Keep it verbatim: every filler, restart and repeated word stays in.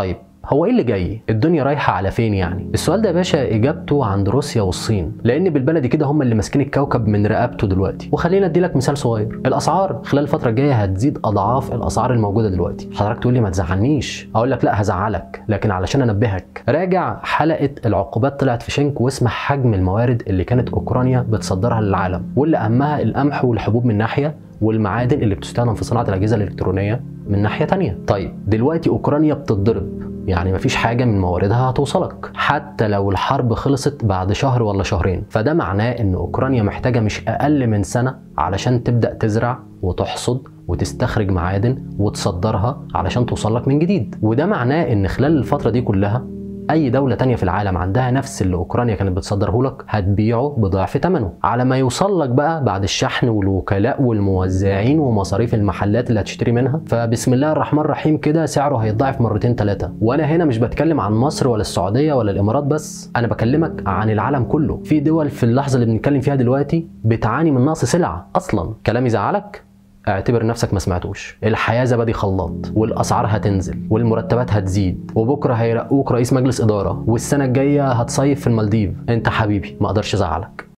طيب هو ايه اللي جاي؟ الدنيا رايحه على فين يعني؟ السؤال ده يا باشا اجابته عند روسيا والصين، لان بالبلدي كده هم اللي ماسكين الكوكب من رقبته دلوقتي. وخلينا ادي لك مثال صغير، الاسعار خلال الفتره الجايه هتزيد اضعاف الاسعار الموجوده دلوقتي. حضرتك تقول لي ما تزعلنيش، اقول لك لا هزعلك، لكن علشان انبهك راجع حلقه العقوبات طلعت في شنك واسمها حجم الموارد اللي كانت اوكرانيا بتصدرها للعالم، واللي اهمها القمح والحبوب من ناحيه، والمعادن اللي بتستخدم في صناعه الاجهزه الالكترونيه من ناحيه تانية. طيب دلوقتي اوكرانيا بتتضرب، يعني مفيش حاجة من مواردها هتوصلك حتى لو الحرب خلصت بعد شهر ولا شهرين. فده معناه ان اوكرانيا محتاجة مش اقل من سنة علشان تبدأ تزرع وتحصد وتستخرج معادن وتصدرها علشان توصلك من جديد. وده معناه ان خلال الفترة دي كلها اي دولة تانية في العالم عندها نفس اللي اوكرانيا كانت بتصدره لك هتبيعه بضعف ثمنه، على ما يوصل لك بقى بعد الشحن والوكلاء والموزعين ومصاريف المحلات اللي هتشتري منها. فبسم الله الرحمن الرحيم كده سعره هيتضاعف مرتين ثلاثة. وانا هنا مش بتكلم عن مصر ولا السعودية ولا الامارات بس، انا بكلمك عن العالم كله. في دول في اللحظة اللي بنتكلم فيها دلوقتي بتعاني من نقص سلع اصلا. كلام يزعلك؟ اعتبر نفسك ما سمعتوش. الحياه زبادي خلاط، والاسعار هتنزل والمرتبات هتزيد، وبكره هيرقوك رئيس مجلس اداره، والسنه الجايه هتصيف في المالديف. انت حبيبي ما اقدرش ازعلك.